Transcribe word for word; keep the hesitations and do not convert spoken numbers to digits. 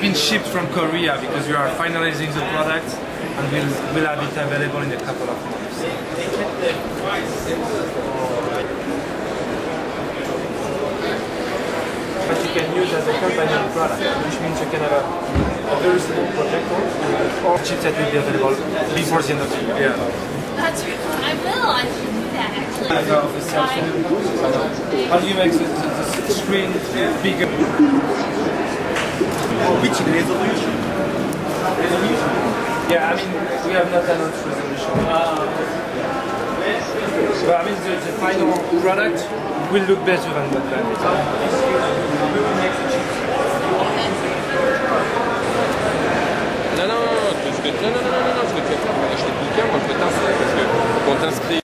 been shipped from Korea because we are finalizing the product and we'll, we'll have it available in a couple of months. But you can use as a companion product, which means you can have a, a very small projector or chipset will be available before the end of the year. Yeah. That's right. I will. I should do that actually. Like of a cell phone. How do you make the, the, the screen bigger? Which resolution? Resolution? Yeah, I mean, we have not announced resolution. Uh, but I mean, the, the final product will look better than what that is. Non, non, non, non, ce que, non, non, non, non, non, ce que tu vas faire, tu vas acheter le bouquin, moi je vais t'inspirer parce que quand t'inspires